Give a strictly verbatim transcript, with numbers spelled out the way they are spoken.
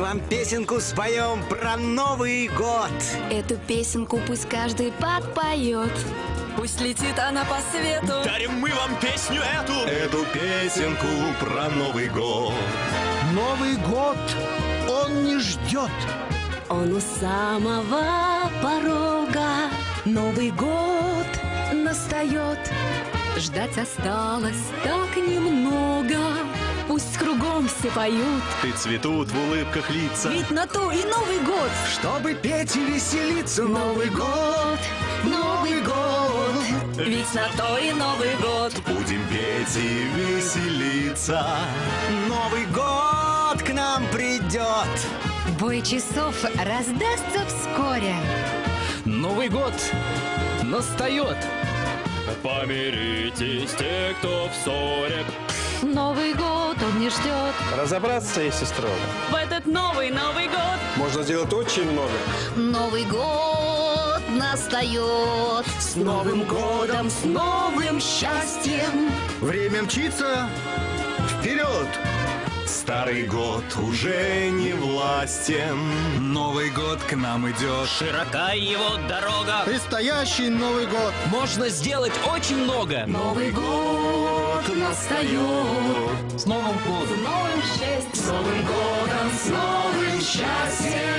вам песенку споем про Новый год. Эту песенку пусть каждый подпоет. Пусть летит она по свету. Дарим мы вам песню эту. Эту песенку про Новый год. Новый год, он не ждет. Он у самого порога. Новый год настает. Ждать осталось так немного. Пусть кругом все поют. И цветут в улыбках лица. Ведь на то и Новый год. Чтобы петь и веселиться. Новый год, Новый год. Ведь на то и Новый год. Будем петь и веселиться. Новый год к нам придет. Бой часов раздастся вскоре. Новый год настает. Помиритесь те, кто в ссоре. Новый год он не ждет. Разобраться, если строго, В этот новый Новый год. можно сделать очень много. Новый год настает. С Новым годом, с новым счастьем. Время мчится вперед. Старый год уже не властен. Новый год к нам идет. Широка его дорога. Предстоящий Новый год. Можно сделать очень много. Новый год настает. С Новым годом! С новым счастьем. С Новым годом, с новым счастьем.